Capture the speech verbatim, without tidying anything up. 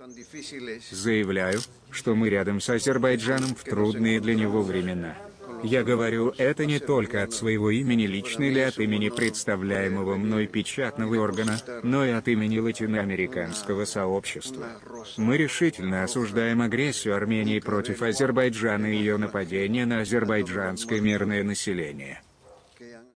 Заявляю, что мы рядом с Азербайджаном в трудные для него времена. Я говорю это не только от своего имени лично или от имени представляемого мной печатного органа, но и от имени латиноамериканского сообщества. Мы решительно осуждаем агрессию Армении против Азербайджана и ее нападение на азербайджанское мирное население.